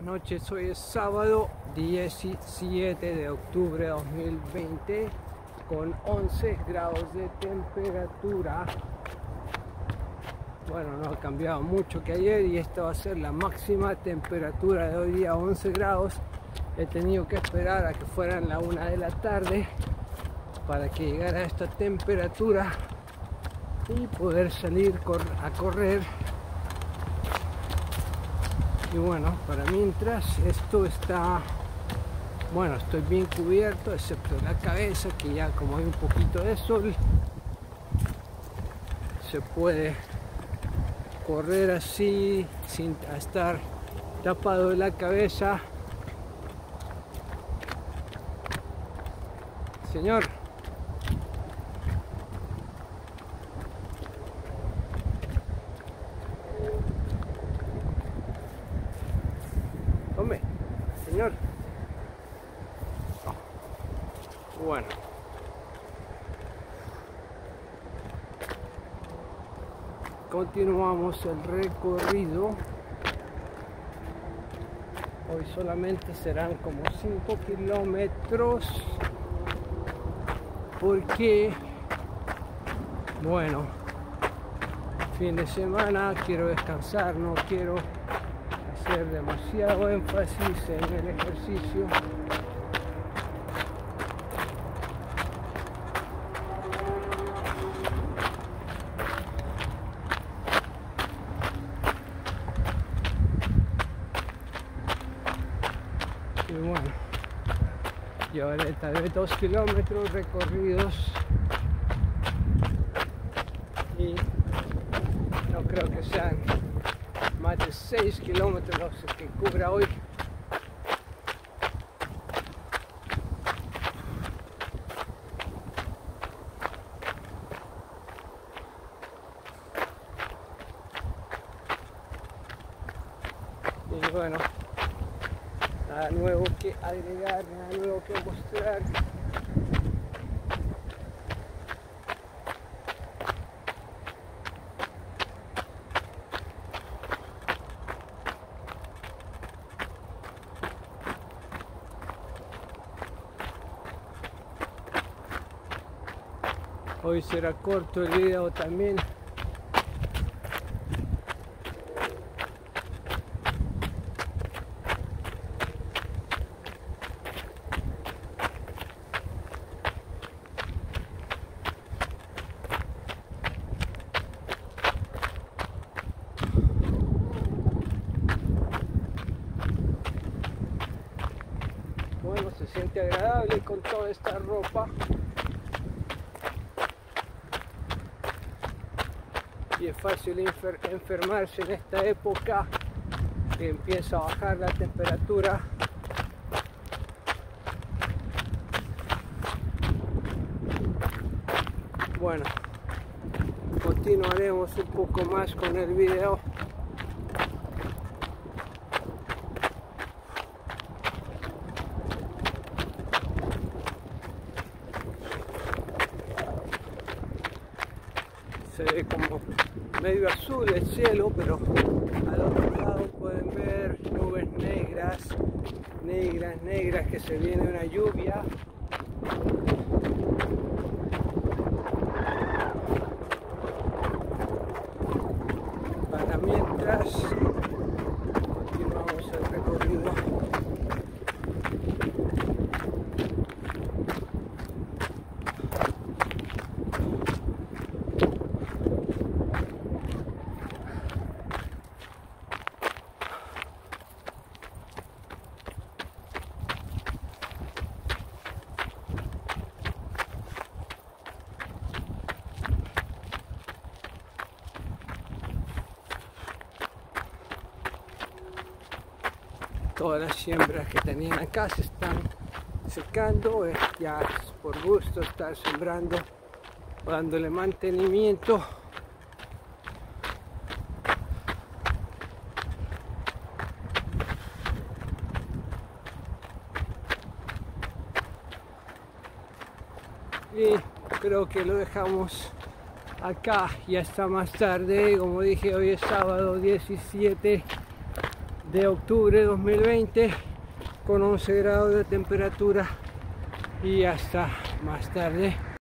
noches. Hoy es sábado 17 de octubre de 2020 con 11 grados de temperatura. Bueno, no ha cambiado mucho que ayer y esta va a ser la máxima temperatura de hoy día, 11 grados. He tenido que esperar a que fueran la 1 de la tarde para que llegara a esta temperatura y poder salir a correr. Y bueno, para mientras esto está, bueno, estoy bien cubierto excepto la cabeza, que ya como hay un poquito de sol se puede correr así sin estar tapado de la cabeza. Señor, hombre, señor. Bueno, continuamos el recorrido. Hoy solamente serán como 5 kilómetros porque, bueno, fin de semana, quiero descansar, no quiero hacer demasiado énfasis en el ejercicio. Y bueno, llevaré tal vez 2 kilómetros recorridos y no creo que sean más de 6 kilómetros los que cubra hoy. Y bueno, nada nuevo que agregar, nada nuevo que mostrar. Hoy será corto el video también. Bueno, se siente agradable con toda esta ropa. Y es fácil enfermarse en esta época que empieza a bajar la temperatura. Bueno, continuaremos un poco más con el video. Se ve como medio azul el cielo, pero al otro lado pueden ver nubes negras, negras, que se viene una lluvia. Para mientras continuamos el recorrido. Todas las siembras que tenían acá se están secando, ya es por gusto estar sembrando, dándole mantenimiento. Y creo que lo dejamos acá, ya está más tarde. Como dije, hoy es sábado 17 de octubre de 2020 con 11 grados de temperatura y hasta más tarde.